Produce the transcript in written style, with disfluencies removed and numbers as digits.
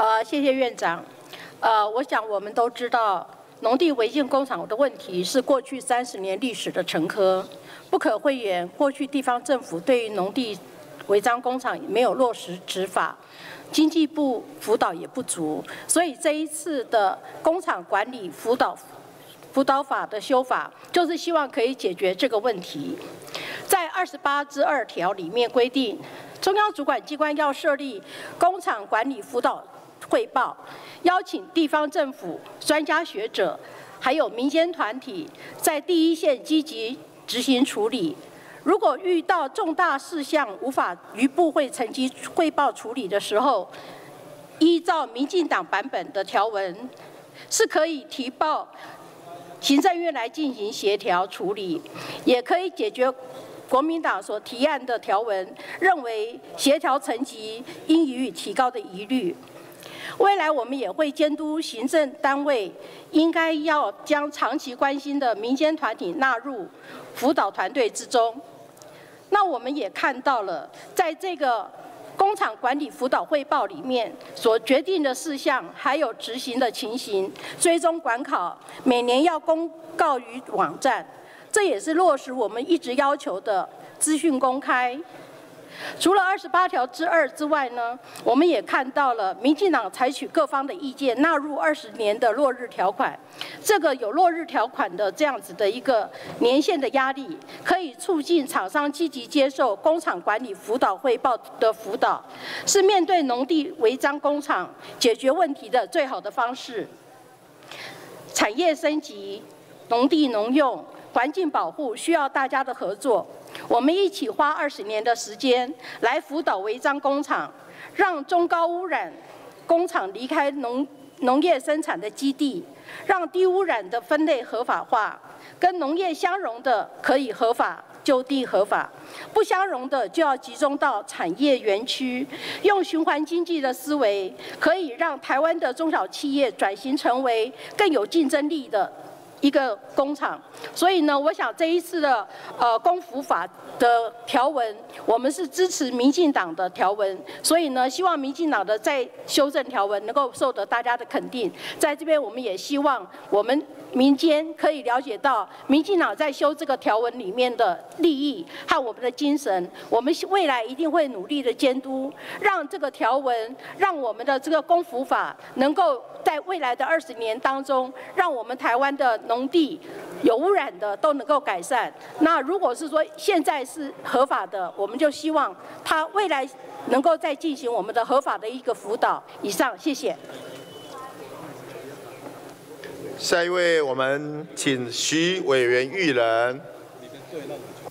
谢谢院长。我想我们都知道，农地违建工厂的问题是过去30年历史的沉疴，不可讳言。过去地方政府对于农地违章工厂没有落实执法，经济部辅导也不足，所以这一次的工厂管理辅导法的修法，就是希望可以解决这个问题。在28之2条里面规定，中央主管机关要设立工厂管理辅导汇报，邀请地方政府、专家学者，还有民间团体，在第一线积极执行处理。如果遇到重大事项无法于部会层级汇报处理的时候，依照民进党版本的条文，是可以提报行政院来进行协调处理，也可以解决国民党所提案的条文认为协调层级应予以提高的疑虑。未来我们也会监督行政单位，应该要将长期关心的民间团体纳入辅导团队之中。那我们也看到了，在这个工厂管理辅导汇报里面所决定的事项，还有执行的情形、追踪管考，每年要公告于网站，这也是落实我们一直要求的资讯公开。除了28条之2之外呢，我们也看到了民进党采取各方的意见，纳入20年的落日条款。这个有落日条款的这样子的一个年限的压力，可以促进厂商积极接受工厂管理辅导汇报的辅导，是面对农地违章工厂解决问题的最好的方式。产业升级、农地农用、环境保护需要大家的合作。我们一起花20年的时间来辅导违章工厂，让中高污染工厂离开农业生产的基地，让低污染的分类合法化，跟农业相容的可以合法就地合法，不相容的就要集中到产业园区，用循环经济的思维，可以让台湾的中小企业转型成为更有竞争力的一个工厂。所以呢，我想这一次的公辅法的条文，我们是支持民进党的条文，所以呢，希望民进党的再修正条文能够受得大家的肯定。在这边，我们也希望我们民间可以了解到民进党在修这个条文里面的利益和我们的精神，我们未来一定会努力的监督，让这个条文，让我们的这个公辅法能够在未来的20年当中，让我们台湾的农地有污染的都能够改善。那如果是说现在是合法的，我们就希望它未来能够再进行我们的合法的一个辅导。以上，谢谢。 下一位，我们请徐委员育人。